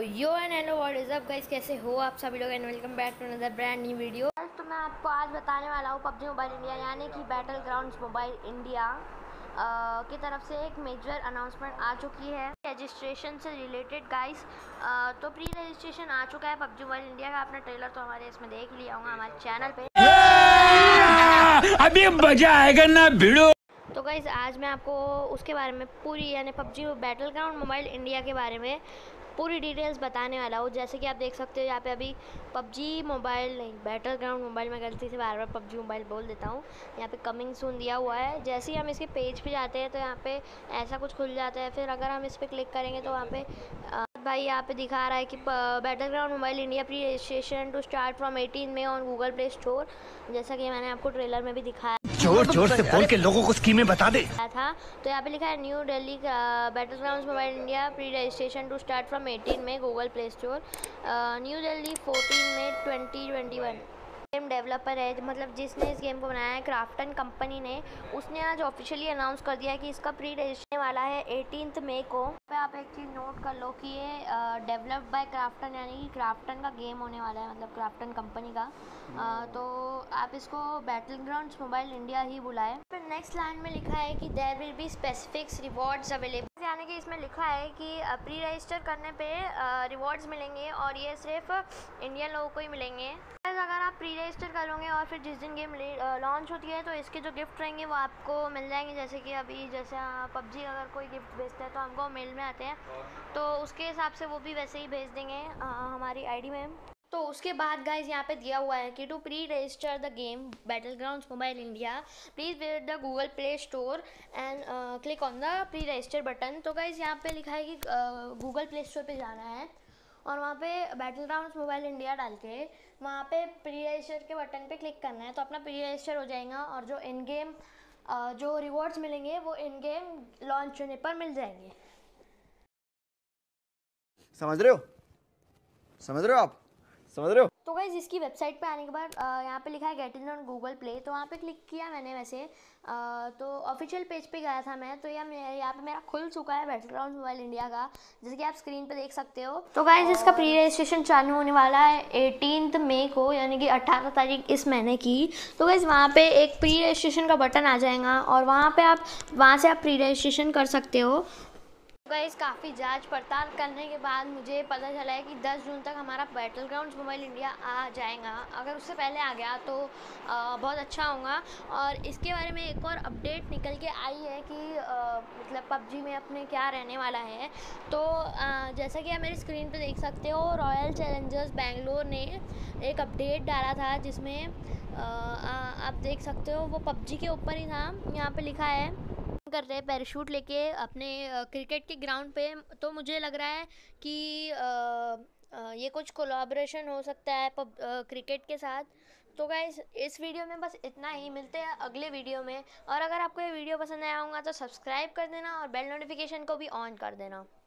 Yo and hello what is up guys, कैसे हो आप सभी लोग and welcome back to another brand new video. तो मैं आपको आज बताने वाला हूँ पबजी मोबाइल इंडिया यानी कि बैटल ग्राउंड्स मोबाइल इंडिया की तरफ से एक मेजर अनाउंसमेंट आ चुकी है रजिस्ट्रेशन से रिलेटेड गाइस। तो प्री रजिस्ट्रेशन आ चुका है पबजी मोबाइल इंडिया का। अपना ट्रेलर तो हमारे इसमें देख लिया होगा हमारे चैनल पे। अभी मजा आएगा ना भिड़ो। तो गाइस आज मैं आपको उसके बारे में पूरी यानी PUBG battle ground mobile India के बारे में पूरी डिटेल्स बताने वाला हूँ। जैसे कि आप देख सकते हो यहाँ पे अभी पबजी मोबाइल नहीं बैटल ग्राउंड मोबाइल, मैं गलती से बार बार पबजी मोबाइल बोल देता हूँ। यहाँ पे कमिंग सून दिया हुआ है। जैसे ही हम इसके पेज पे जाते हैं तो यहाँ पे ऐसा कुछ खुल जाता है। फिर अगर हम इस पर क्लिक करेंगे तो वहाँ पे भाई यहाँ पे दिखा रहा है कि battle ground mobile India pre registration to start from 18 में ऑन गूगल प्ले स्टोर। जैसा कि मैंने आपको ट्रेलर में भी दिखाया, जोर जोर से बोल के लोगों को स्कीमें बता दे था। तो यहाँ पे लिखा है new Delhi battle ground mobile India pre registration to start from 18 में Google play store, new Delhi 14 May 2021। Game developer है, मतलब जिसने इस गेम को बनाया है क्राफ्टन कंपनी ने, उसने आज ऑफिशियली अनाउंस कर दिया है कि इसका प्री रजिस्ट्रेशन वाला है 18 मई को। पे आप एक चीज़ नोट कर लो कि ये डेवलप्ड बाय क्राफ्टन यानी कि क्राफ्टन का गेम होने वाला है, मतलब क्राफ्टन कंपनी का। तो आप इसको बैटल ग्राउंड्स मोबाइल इंडिया ही बुलाएं। फिर नेक्स्ट लाइन में लिखा है कि there will be specifics rewards available, यानी कि इसमें लिखा है कि प्री रजिस्टर करने पे रिवॉर्ड्स मिलेंगे और ये सिर्फ इंडियन लोगों को ही मिलेंगे। अगर आप प्री रजिस्टर करोगे और फिर जिस दिन गेम लॉन्च होती है तो इसके जो गिफ्ट रहेंगे वो आपको मिल जाएंगे। जैसे कि अभी जैसे पबजी अगर कोई गिफ्ट भेजता है तो हमको मेल में आते हैं, तो उसके हिसाब से वो भी वैसे ही भेज देंगे हमारी आईडी में। तो उसके बाद गाइज यहाँ पे दिया हुआ है कि to pre register the game battle grounds mobile India please visit the Google play store and click on the pre register button. तो गाइज यहाँ पे लिखा है कि गूगल प्ले स्टोर पे जाना है और वहाँ पे बैटल ग्राउंड्स मोबाइल इंडिया डाल के वहाँ पे प्री रजिस्टर के बटन पे क्लिक करना है, तो अपना प्री रजिस्टर हो जाएगा और जो इन गेम जो रिवॉर्ड्स मिलेंगे वो इन गेम लॉन्च होने पर मिल जाएंगे। समझ रहे हो? समझ रहे हो आप? समझ रहे हो? तो गाइस इसकी वेबसाइट पे आने के बाद यहाँ पे लिखा है get in on Google play, तो वहाँ पे क्लिक किया मैंने। वैसे तो ऑफिशियल पेज पे गया था मैं, तो यहाँ पे मेरा खुल चुका है बैटल ग्राउंड मोबाइल इंडिया का, जैसे कि आप स्क्रीन पे देख सकते हो। तो गाइस इसका प्री रजिस्ट्रेशन चालू होने वाला है 18 मई को, यानी कि 18 तारीख इस महीने की। तो गाइस वहाँ पे एक प्री रजिस्ट्रेशन का बटन आ जाएगा और वहाँ से आप प्री रजिस्ट्रेशन कर सकते हो। गाइस काफ़ी जांच पड़ताल करने के बाद मुझे पता चला है कि 10 जून तक हमारा बैटल ग्राउंड्स मोबाइल इंडिया आ जाएगा। अगर उससे पहले आ गया तो बहुत अच्छा होगा। और इसके बारे में एक और अपडेट निकल के आई है कि मतलब पबजी में अपने क्या रहने वाला है। तो जैसा कि आप मेरी स्क्रीन पे देख सकते हो, रॉयल चैलेंजर्स बेंगलोर ने एक अपडेट डाला था जिसमें आप देख सकते हो वो पबजी के ऊपर ही था। यहाँ पे लिखा है कर रहे हैं पैराशूट लेके अपने क्रिकेट के ग्राउंड पे। तो मुझे लग रहा है कि ये कुछ कोलैबोरेशन हो सकता है क्रिकेट के साथ। तो गाइस इस वीडियो में बस इतना ही, मिलते हैं अगले वीडियो में। और अगर आपको ये वीडियो पसंद आया होगा तो सब्सक्राइब कर देना और बेल नोटिफिकेशन को भी ऑन कर देना।